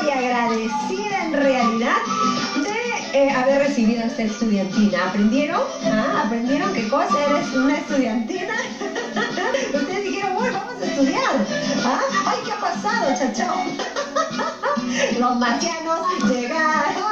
y agradecida en realidad de haber recibido esta estudiantina. ¿Aprendieron? ¿Ah? ¿Aprendieron qué cosa? ¿Eres una estudiantina? Ustedes dijeron, bueno, vamos a estudiar. ¿Ah? ¡Ay, qué ha pasado, chachao! Los marcianos llegaron.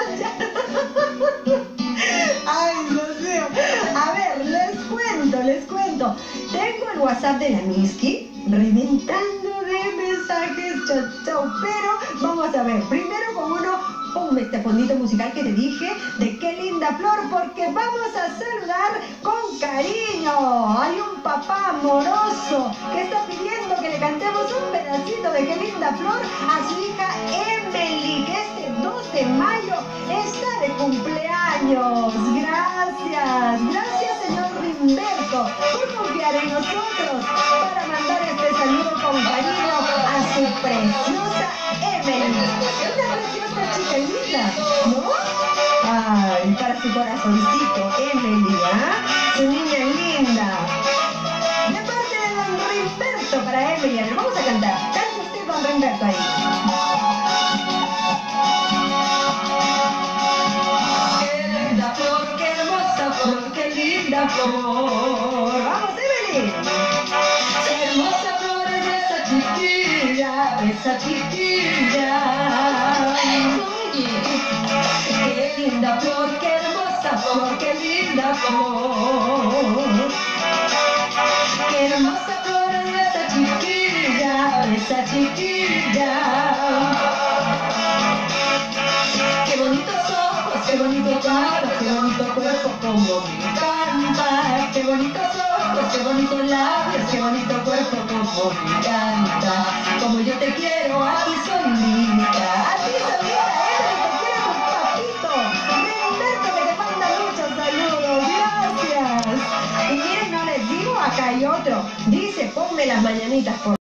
Ay, Dios mío. A ver, les cuento. Tengo el WhatsApp de la Miski reventando de mensajes, chachao. Pero vamos a ver, primero con ponme este fondito musical que te dije de Qué linda flor, porque vamos a saludar con cariño. Hay un papá amoroso que está pidiendo que le cantemos un pedacito de Qué linda flor a su hija Emily, que este 2 de mayo está de cumpleaños. Gracias señor Rimberto por confiar en nosotros para mandar este saludo con cariño a su preciosa Emily. Una preciosa chica linda, ¿no? Ay, para su corazoncito, Emily, ¿ah? Su niña linda. De parte de don Rimberto para Emily. A ver, vamos a cantar. Cante usted, don Rimberto, ahí. Qué linda flor. Vamos, Emily. Qué hermosa flor es esa chiquilla, esa chiquilla. Qué linda flor, qué hermosa flor, qué linda flor. Qué hermosa flor es esa chiquilla, esa chiquilla. Qué bonitos ojos, qué bonito cara, qué bonito cuerpo, como me encanta. Qué bonitos ojos, qué bonitos labios, qué bonito cuerpo, como me encanta. Como yo te quiero a ti solita. A ti solita, te quiere tu papito. Rimberto, que te manda muchos saludos. Gracias. Y miren, no les digo, acá hay otro. Dice, ponme las mañanitas por